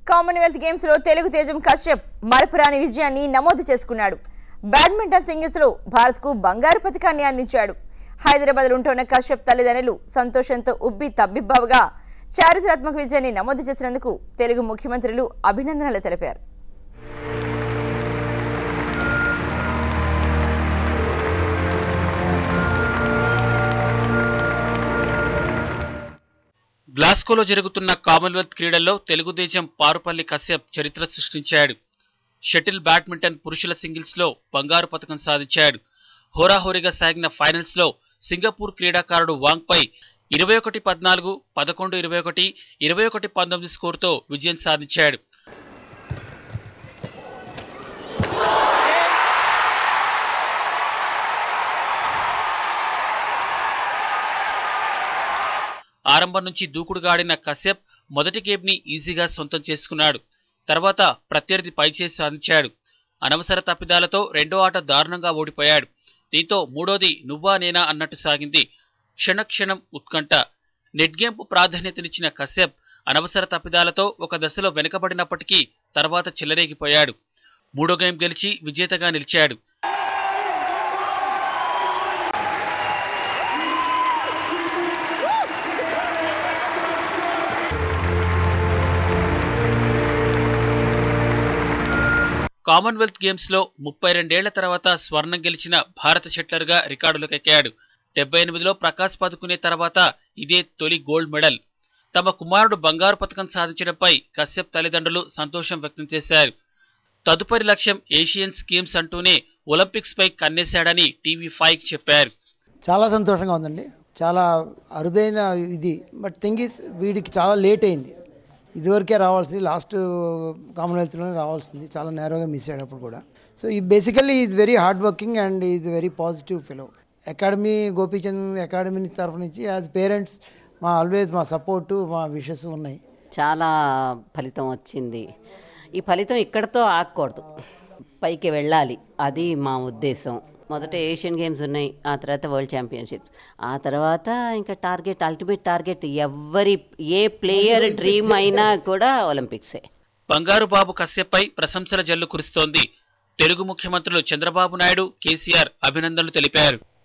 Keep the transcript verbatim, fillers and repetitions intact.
Commonwealth games లో తెలుగు తేజం కశ్యప్ మరపురాని విజయాన్ని నమోదు చేసుకున్నాడు. బ్యాడ్మింటన్ సింగిల్స్ లో భారత్ కు బంగారు పతకాన్ని అందించాడు. హైదరాబాద్ లో ఉంటున్న కశ్యప్ తల్లిదండ్రులు సంతోషంతో ఉబ్బి తబ్బిబ్బవగా చారిత్రాత్మక విజయాన్ని నమోదు చేసినందుకు తెలుగు ముఖ్యమంత్రులు అభినందనలు తెలిపారు. గ్లాస్గోలో జరుగుతున్న కామన్వెల్త్ క్రీడల్లో తెలుగు తేజం పారుపల్లి కశ్యప్ చరిత్ర సృష్టించాడు. షటిల్ బ్యాడ్మింటన్ పురుషుల సింగిల్స్ లో బంగారు పతకం సాధించాడు. హోరాహోరీగా సాగిన ఫైనల్స్ లో సింగపూర్ క్రీడాకారుడు వాంగ్ పై ఇరవై ఒకటి పద్నాలుగు, పదకొండు ఇరవై ఒకటి, ఇరవై ఒకటి పంతొమ్మిది స్కోరుతో విజయం సాధించాడు. ఆరంభం నుంచి దూకుడుగా ఆడిన కశ్యప్ మొదటి గేమ్ ని ఈజీగా సొంతం చేసుకున్నాడు. తర్వాత ప్రత్యర్థి పైచేసి సాధించాడు. అనవసర తప్పిదాలతో రెండో ఆట దారుణంగా ఓడిపోయాడు. దీంతో మూడోది నువ్వా నేనా అన్నట్టు సాగింది. క్షణక్షణం ఉత్కంఠ. నెట్ గేమ్ కు ప్రాధాన్యతనిచ్చిన కశ్యప్ అనవసర తప్పిదాలతో ఒక దశలో వెనుకబడినప్పటికీ తర్వాత చెలరేగిపోయాడు. మూడో గేమ్ గెలిచి విజేతగా నిలిచాడు. కామన్వెల్త్ గేమ్స్ లో ముప్పై రెండేళ్ల తర్వాత స్వర్ణం గెలిచిన భారత షట్లర్ గా రికార్డులకెక్కాడు. డెబ్బై ఎనిమిదిలో ప్రకాశ్ పదుకునే తర్వాత ఇదే తొలి గోల్డ్ మెడల్. తమ కుమారుడు బంగారు పతకం సాధించడంపై కశ్యప్ తల్లిదండ్రులు సంతోషం వ్యక్తం చేశారు. తదుపరి లక్ష్యం ఏషియన్స్ గేమ్స్ అంటూనే ఒలింపిక్స్ పై కన్నేశాడని టీవీ ఫైవ్ చెప్పారు. చాలా సంతోషంగా ఉందండి. చాలా అరుదైన ఇది. బట్ థింగ్ ఇస్ వీడికి చాలా లేట్ అయింది. ఇదివరకే రావాల్సింది, లాస్ట్ కామన్వెల్త్లోనే రావాల్సింది. చాలా నేరోగా మిస్ అయ్యేటప్పుడు కూడా. సో ఈ basically is very hard working and is very positive fellow. Academy Gopichand academy తరఫు నుంచి యాజ్ పేరెంట్స్ మా ఆల్వేస్ మా సపోర్టు, మా విషెస్ ఉన్నాయి. చాలా ఫలితం వచ్చింది. ఈ ఫలితం ఇక్కడతో ఆగకూడదు, పైకి వెళ్ళాలి, అది మా ఉద్దేశం. మొదట ఏషియన్ గేమ్స్ ఉన్నాయి, ఆ తర్వాత వరల్డ్ ఛాంపియన్షిప్స్, ఆ తర్వాత ఇంకా టార్గెట్, అల్టిమేట్ టార్గెట్ ఎవరి ఏ ప్లేయర్ డ్రీమ్ అయినా కూడా ఒలింపిక్సే. బంగారు బాబు కశ్యప్ పై ప్రశంసల జల్లు కురుస్తోంది. తెలుగు ముఖ్యమంత్రులు చంద్రబాబు నాయుడు, కేసీఆర్ అభినందనలు తెలిపారు.